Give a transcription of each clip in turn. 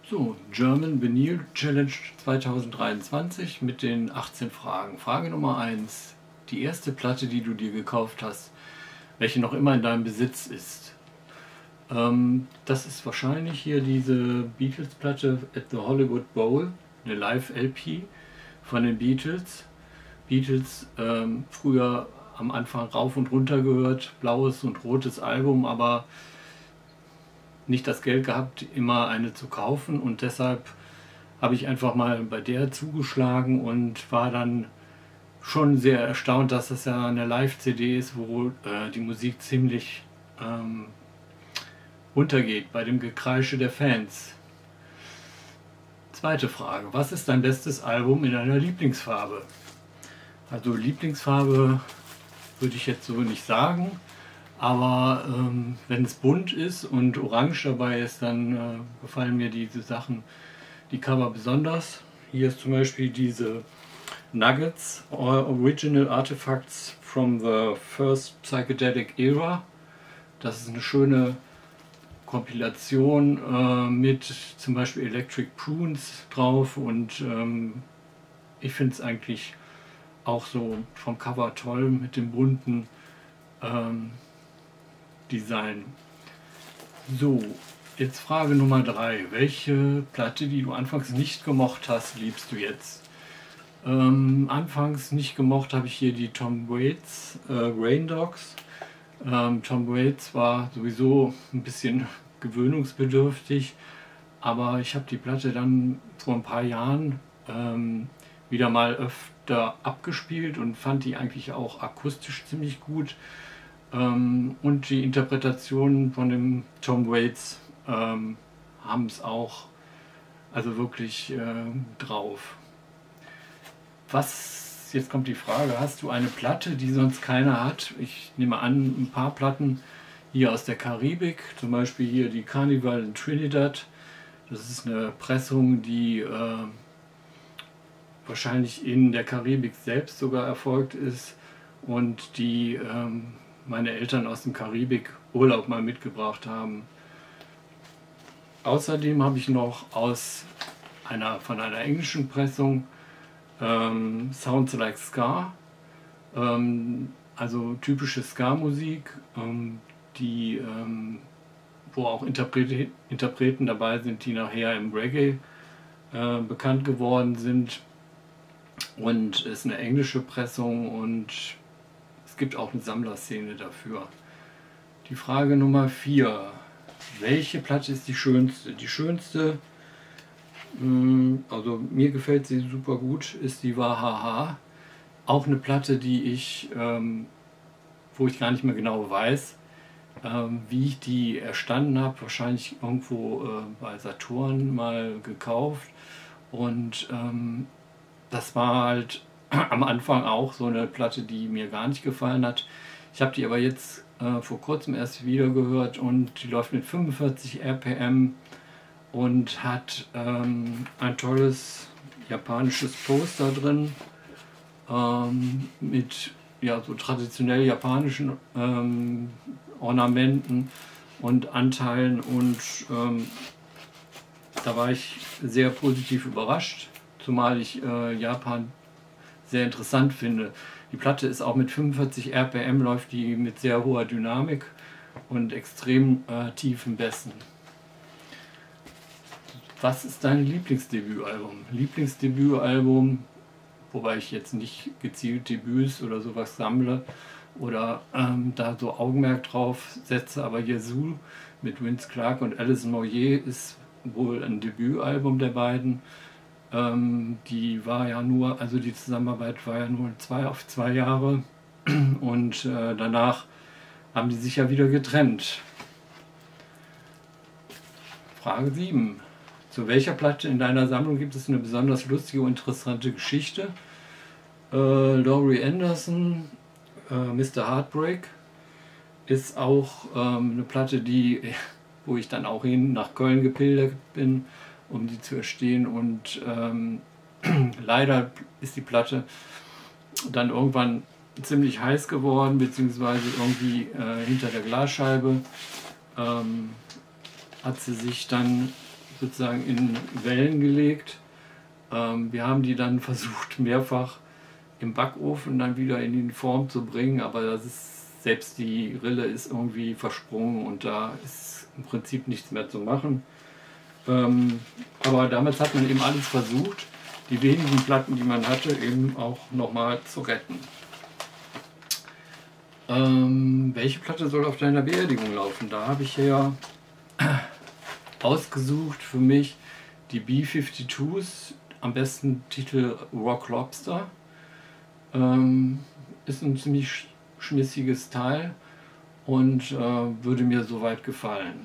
So, German Vinyl Challenge 2023 mit den 18 Fragen. Frage Nummer 1. Die erste Platte, die du dir gekauft hast, welche noch immer in deinem Besitz ist. Das ist wahrscheinlich hier diese Beatles-Platte at the Hollywood Bowl, eine Live-LP von den Beatles. Beatles, früher am Anfang rauf und runter gehört, blaues und rotes Album, aber nicht das Geld gehabt, immer eine zu kaufen, und deshalb habe ich einfach mal bei der zugeschlagen und war dann schon sehr erstaunt, dass das ja eine Live-CD ist, wo die Musik ziemlich untergeht bei dem Gekreische der Fans. Zweite Frage: Was ist dein bestes Album in deiner Lieblingsfarbe? Also Lieblingsfarbe würde ich jetzt so nicht sagen, aber wenn es bunt ist und orange dabei ist, dann gefallen mir diese Sachen, die Cover besonders. Hier ist zum Beispiel diese Nuggets, Original Artifacts from the First Psychedelic Era. Das ist eine schöne Kompilation mit zum Beispiel Electric Prunes drauf, und ich finde es eigentlich auch so vom Cover toll mit dem bunten Design. So, jetzt Frage Nummer 3. Welche Platte, die du anfangs nicht gemocht hast, liebst du jetzt? Anfangs nicht gemocht habe ich hier die Tom Waits Rain Dogs. Tom Waits war sowieso ein bisschen gewöhnungsbedürftig, aber ich habe die Platte dann vor ein paar Jahren wieder mal öfter abgespielt und fand die eigentlich auch akustisch ziemlich gut. Und die Interpretationen von dem Tom Waits haben es auch also wirklich drauf. Jetzt kommt die Frage: Hast du eine Platte, die sonst keiner hat? Ich nehme an, ein paar Platten hier aus der Karibik, zum Beispiel hier die Carnival in Trinidad. Das ist eine Pressung, die wahrscheinlich in der Karibik selbst sogar erfolgt ist und die meine Eltern aus dem Karibik Urlaub mal mitgebracht haben. Außerdem habe ich noch von einer englischen Pressung Sounds Like Ska, also typische Ska-Musik, wo auch Interpreten dabei sind, die nachher im Reggae bekannt geworden sind, und es ist eine englische Pressung und es gibt auch eine Sammlerszene dafür. Die Frage Nummer 4. Welche Platte ist die schönste? Die schönste, also mir gefällt sie super gut, ist die Wahaha. Auch eine Platte, wo ich gar nicht mehr genau weiß, wie ich die erstanden habe. Wahrscheinlich irgendwo bei Saturn mal gekauft, und das war halt am Anfang auch so eine Platte, die mir gar nicht gefallen hat. Ich habe die aber jetzt vor kurzem erst wieder gehört, und die läuft mit 45 RPM und hat ein tolles japanisches Poster drin mit so traditionell japanischen Ornamenten und Anteilen, und da war ich sehr positiv überrascht, zumal ich Japan sehr interessant finde. Die Platte ist auch mit 45 RPM, läuft die mit sehr hoher Dynamik und extrem tiefen Bässen. Was ist dein Lieblingsdebütalbum? Lieblingsdebütalbum, wobei ich jetzt nicht gezielt Debüts oder sowas sammle oder da so Augenmerk drauf setze, aber Yazoo mit Vince Clarke und Alison Moyet ist wohl ein Debütalbum der beiden. Die Zusammenarbeit war ja nur auf 2 Jahre, und danach haben die sich ja wieder getrennt. Frage 7. Zu welcher Platte in deiner Sammlung gibt es eine besonders lustige und interessante Geschichte? Laurie Anderson, Mr. Heartbreak, ist auch eine Platte, wo ich dann auch nach Köln gepilgert bin, um die zu erstehen, und leider ist die Platte dann irgendwann ziemlich heiß geworden, beziehungsweise irgendwie hinter der Glasscheibe hat sie sich dann sozusagen in Wellen gelegt. Wir haben die dann versucht mehrfach im Backofen dann wieder in die Form zu bringen, aber das ist, selbst die Rille ist irgendwie versprungen und da ist im Prinzip nichts mehr zu machen. Aber damals hat man eben alles versucht, die wenigen Platten, die man hatte, eben auch nochmal zu retten. Welche Platte soll auf deiner Beerdigung laufen? Da habe ich ja ausgesucht für mich die B-52s, am besten Titel Rock Lobster. Ist ein ziemlich schmissiges Teil und würde mir soweit gefallen.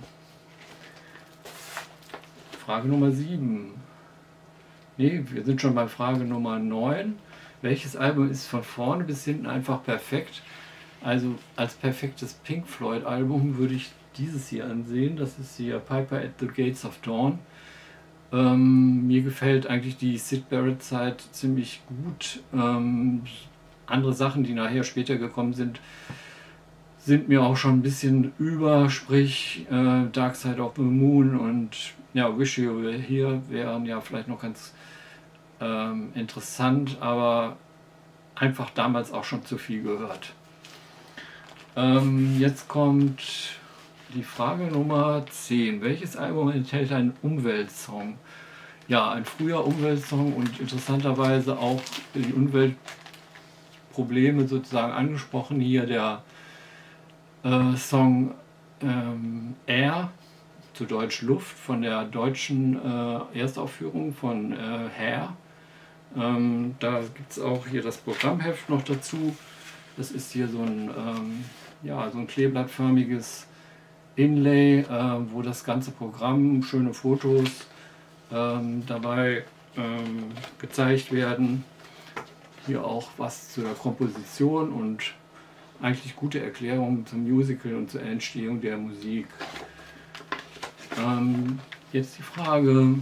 Frage Nummer 7. Ne, wir sind schon bei Frage Nummer 9. Welches Album ist von vorne bis hinten einfach perfekt? Also als perfektes Pink Floyd Album würde ich dieses hier ansehen. Das ist hier Piper at the Gates of Dawn. Mir gefällt eigentlich die Syd Barrett Zeit ziemlich gut. Andere Sachen, die nachher später gekommen sind, sind mir auch schon ein bisschen über, sprich Dark Side of the Moon und ja, Wish You Were Here wären ja vielleicht noch ganz interessant, aber einfach damals auch schon zu viel gehört. Jetzt kommt die Frage Nummer 10. Welches Album enthält einen Umweltsong? Ja, ein früher Umweltsong und interessanterweise auch die Umweltprobleme sozusagen angesprochen. Hier der Song Air, zu Deutsch Luft, von der deutschen Erstaufführung von Hair. Da gibt es auch hier das Programmheft noch dazu. Das ist hier so ein, ja, so ein kleeblattförmiges Inlay, wo das ganze Programm, schöne Fotos dabei gezeigt werden. Hier auch was zu der Komposition und eigentlich gute Erklärungen zum Musical und zur Entstehung der Musik. Jetzt die Frage,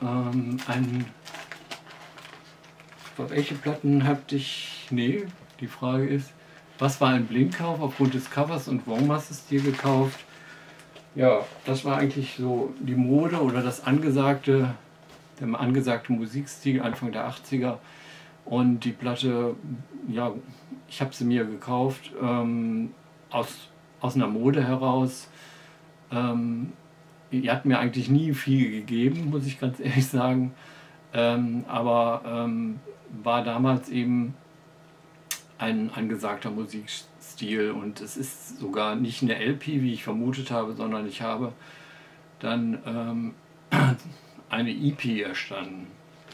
welche Platten habt ich, nee, die Frage ist, was war ein Blinkkauf aufgrund des Covers und warum hast du es dir gekauft? Ja, das war eigentlich so die Mode oder der angesagte Musikstil Anfang der 80er. Und die Platte, ja, ich habe sie mir gekauft aus einer Mode heraus. Die hat mir eigentlich nie viel gegeben, muss ich ganz ehrlich sagen. Aber war damals eben ein angesagter Musikstil und es ist sogar nicht eine LP, wie ich vermutet habe, sondern ich habe dann eine EP erstanden.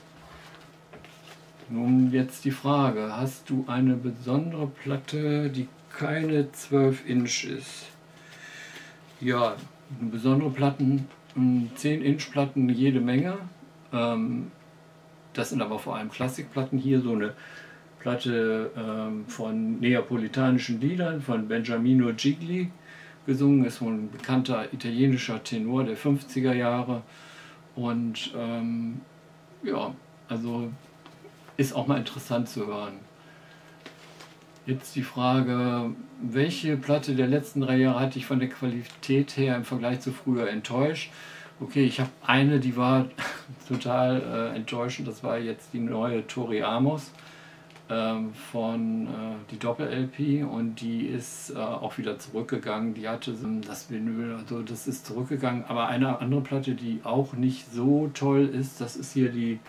Nun jetzt die Frage, hast du eine besondere Platte, die keine 12 Inch ist? Ja, besondere Platten, 10 Inch Platten jede Menge. Das sind aber vor allem Klassikplatten. Hier so eine Platte von neapolitanischen Liedern von Beniamino Gigli gesungen, ist wohl ein bekannter italienischer Tenor der 50er Jahre und ja, also ist auch mal interessant zu hören. Jetzt die Frage, welche Platte der letzten 3 Jahre hat dich von der Qualität her im Vergleich zu früher enttäuscht? Okay, ich habe eine, die war total enttäuschend, das war jetzt die neue Tori Amos von die Doppel-LP und die ist auch wieder zurückgegangen. Die hatte das Vinyl, also das ist zurückgegangen, aber eine andere Platte, die auch nicht so toll ist, das ist hier die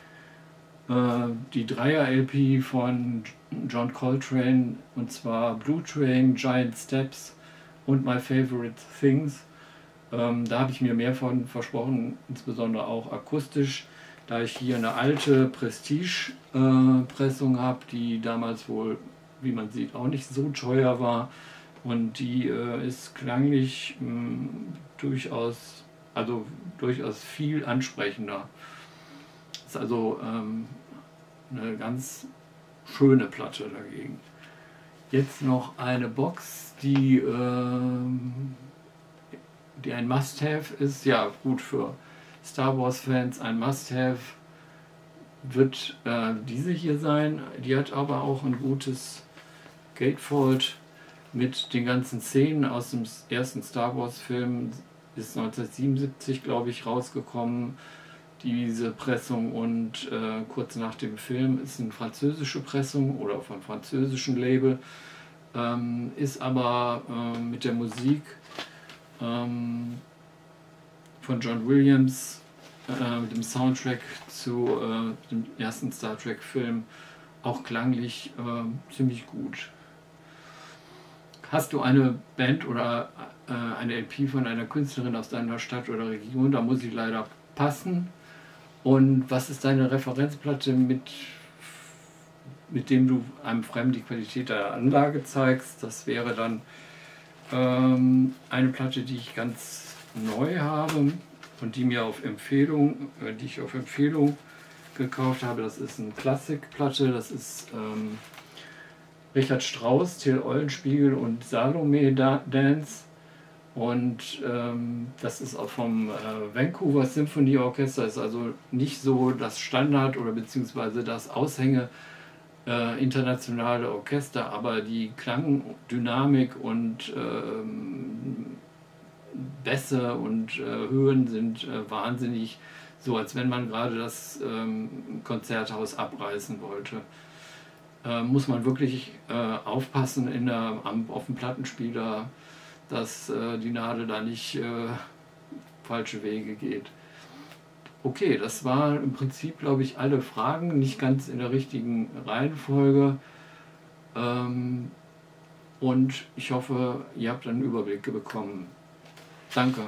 Dreier-LP von John Coltrane, und zwar Blue Train, Giant Steps und My Favorite Things. Da habe ich mir mehr von versprochen, insbesondere auch akustisch, da ich hier eine alte Prestige-Pressung habe, die damals wohl, wie man sieht, auch nicht so teuer war und die ist klanglich durchaus viel ansprechender. Ist also eine ganz schöne Platte dagegen. Jetzt noch eine Box, die ein Must-Have ist. Ja, gut, für Star Wars-Fans ein Must-Have wird diese hier sein. Die hat aber auch ein gutes Gatefold mit den ganzen Szenen aus dem ersten Star Wars-Film. Ist 1977, glaube ich, rausgekommen. diese Pressung, und kurz nach dem Film ist eine französische Pressung oder von französischen Label, ist aber mit der Musik von John Williams, dem Soundtrack zu dem ersten Star Trek Film, auch klanglich ziemlich gut. Hast du eine Band oder eine LP von einer Künstlerin aus deiner Stadt oder Region? Da muss ich leider passen. Und was ist deine Referenzplatte, mit dem du einem Fremden die Qualität der Anlage zeigst? Das wäre dann eine Platte, die ich ganz neu habe und die ich auf Empfehlung gekauft habe. Das ist eine Klassikplatte, das ist Richard Strauss, Till Eulenspiegel und Salome Dance. Und das ist auch vom Vancouver Symphony Orchester, ist also nicht so das Standard oder beziehungsweise das Aushänge internationale Orchester, aber die Klangdynamik und Bässe und Höhen sind wahnsinnig, so als wenn man gerade das Konzerthaus abreißen wollte. Muss man wirklich aufpassen auf dem Plattenspieler, dass die Nadel da nicht falsche Wege geht. Okay, das waren im Prinzip, glaube ich, alle Fragen, nicht ganz in der richtigen Reihenfolge. Und ich hoffe, ihr habt einen Überblick bekommen. Danke.